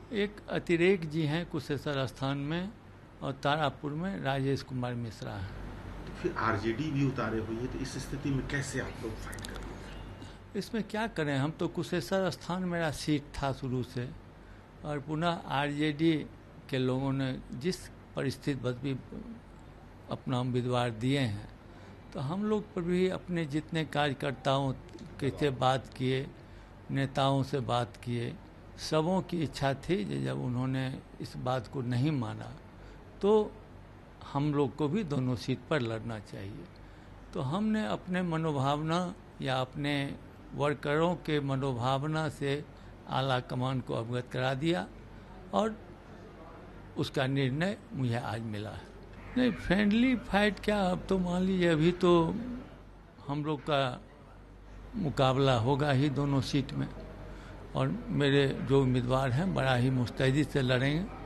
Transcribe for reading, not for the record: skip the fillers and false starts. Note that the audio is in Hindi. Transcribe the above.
एक अतिरेक जी हैं कुशेश्वर स्थान में और तारापुर में राजेश कुमार मिश्रा हैं। तो फिर आरजेडी भी उतारे हुई है, तो इस स्थिति में कैसे आप लोग फाइट करेंगे? इसमें क्या करें, हम तो कुशेश्वर स्थान मेरा सीट था शुरू से, और पुनः आरजेडी के लोगों ने जिस परिस्थिति बस भी अपना उम्मीदवार दिए हैं, तो हम लोग पर भी अपने जितने कार्यकर्ताओं के से बात किए, नेताओं से बात किए, सबों की इच्छा थी कि जब उन्होंने इस बात को नहीं माना तो हम लोग को भी दोनों सीट पर लड़ना चाहिए। तो हमने अपने मनोभावना या अपने वर्करों के मनोभावना से आला कमान को अवगत करा दिया और उसका निर्णय मुझे आज मिला है। नहीं, फ्रेंडली फाइट क्या, अब तो मान लीजिए अभी तो हम लोग का मुकाबला होगा ही दोनों सीट में, और मेरे जो उम्मीदवार हैं बड़ा ही मुस्तैदी से लड़ेंगे।